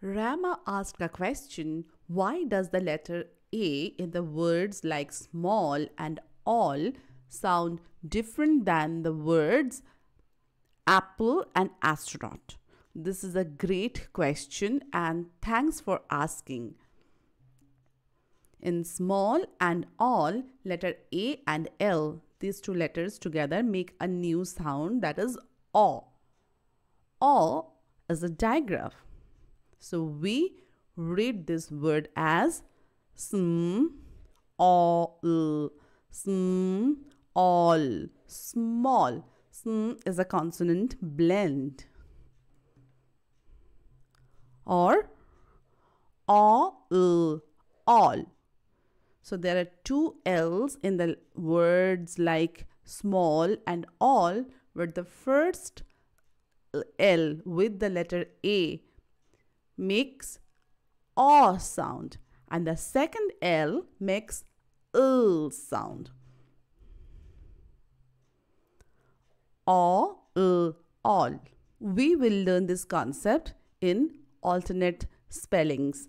Rama asked a question: why does the letter A in the words like small and all sound different than the words apple and astronaut? This is a great question and thanks for asking. In small and all, letter A and L, these two letters together make a new sound, that is aw. Aw is a digraph. So we read this word as sm, all, sm, all, small. Sm is a consonant blend. Or all, all. So there are two L's in the words like small and all, where the first L with the letter A makes aw sound and the second L makes sound. Aw, all. We will learn this concept in alternate spellings.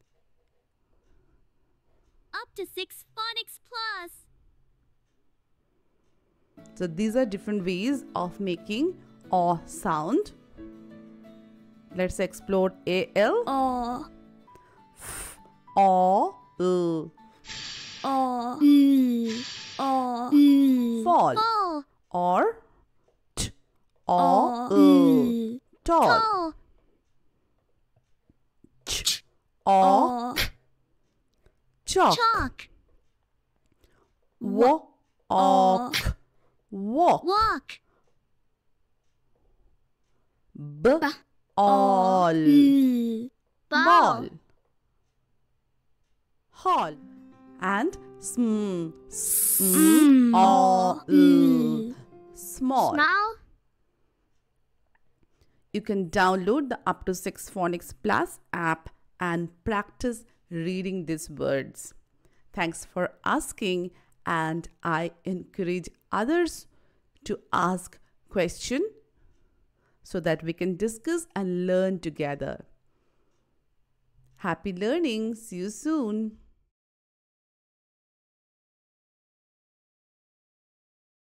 Up to 6 Phonics Plus. So these are different ways of making aw sound. Let's explore AL. Aw. Aw, Aw. Aw. fall. Fall. Or t, aw, tall. Tall. Ch, aw, chalk. Chalk. Walk, walk. Walk. All, ball. Ball. Hall. And all, small. Small. You can download the Up to 6 Phonics Plus app and practice reading these words. Thanks for asking, and I encourage others to ask questions so that we can discuss and learn together. Happy learning. See you soon.